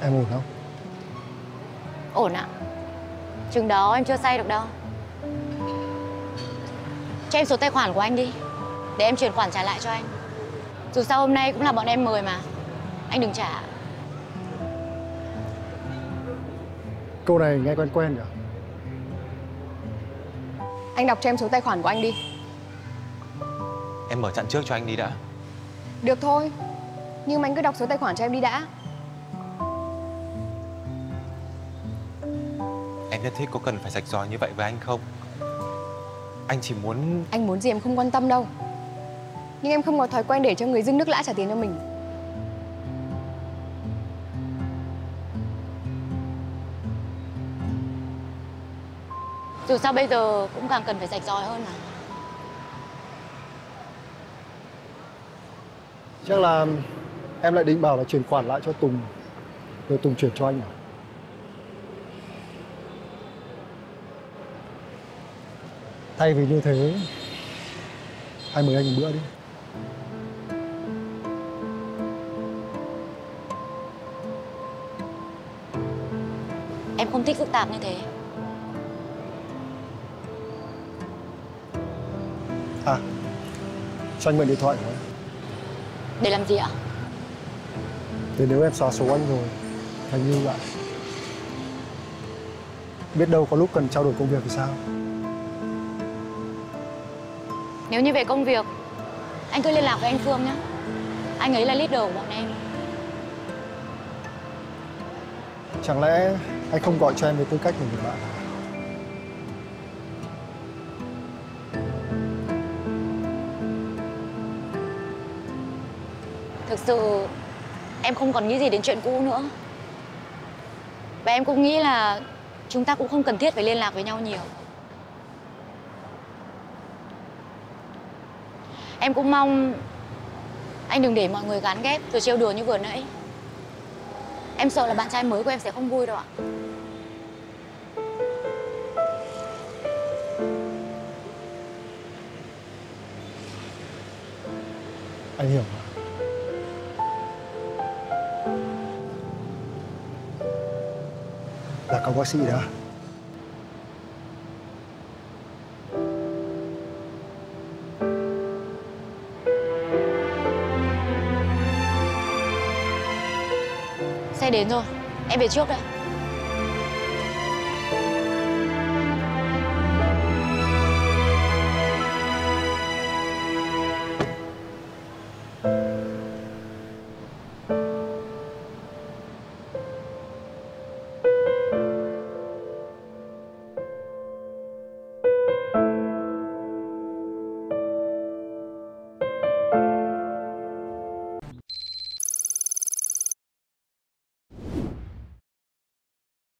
Em ổn không? Ổn ạ. Chừng đó em chưa say được đâu. Cho em số tài khoản của anh đi, để em chuyển khoản trả lại cho anh. Dù sao hôm nay cũng là bọn em mời mà, anh đừng trả. Câu này nghe quen quen nhỉ? Anh đọc cho em số tài khoản của anh đi. Em mở chặn trước cho anh đi đã. Được thôi, nhưng mà anh cứ đọc số tài khoản cho em đi đã. Em nhất thiết có cần phải rạch ròi như vậy với anh không? Anh chỉ muốn... Anh muốn gì em không quan tâm đâu. Nhưng em không có thói quen để cho người dưng nước lã trả tiền cho mình. Dù sao bây giờ cũng càng cần phải rạch ròi hơn mà. Chắc là em lại định bảo là chuyển khoản lại cho Tùng, rồi Tùng chuyển cho anh à? Thay vì như thế, hay mời anh một bữa đi. Em không thích phức tạp như thế. À, cho anh mượn điện thoại của em. Để làm gì ạ? Để nếu em xóa số anh rồi, thành lưu lại. Biết đâu có lúc cần trao đổi công việc thì sao? Nếu như về công việc, anh cứ liên lạc với anh Phương nhé. Anh ấy là leader của bọn em. Chẳng lẽ anh không gọi cho em với tư cách một người bạn à? Thực sự em không còn nghĩ gì đến chuyện cũ nữa. Và em cũng nghĩ là chúng ta cũng không cần thiết phải liên lạc với nhau nhiều. Em cũng mong anh đừng để mọi người gán ghép rồi trêu đùa như vừa nãy. Em sợ là bạn trai mới của em sẽ không vui đâu ạ. Anh hiểu mà. Là cậu bác sĩ đó. Xe đến rồi, em về trước đây.